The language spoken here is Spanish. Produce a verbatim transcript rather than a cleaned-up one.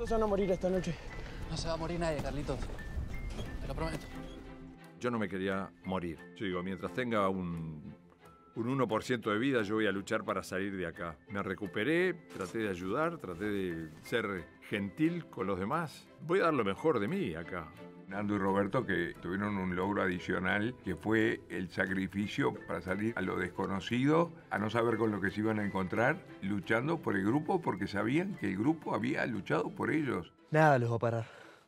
¿Cuántos se van a morir esta noche? No se va a morir nadie, Carlitos. Te lo prometo. Yo no me quería morir. Yo digo, mientras tenga un, un uno por ciento de vida, yo voy a luchar para salir de acá. Me recuperé, traté de ayudar, traté de ser gentil con los demás. Voy a dar lo mejor de mí acá. Nando y Roberto, que tuvieron un logro adicional, que fue el sacrificio para salir a lo desconocido, a no saber con lo que se iban a encontrar, luchando por el grupo porque sabían que el grupo había luchado por ellos. Nada los va a parar.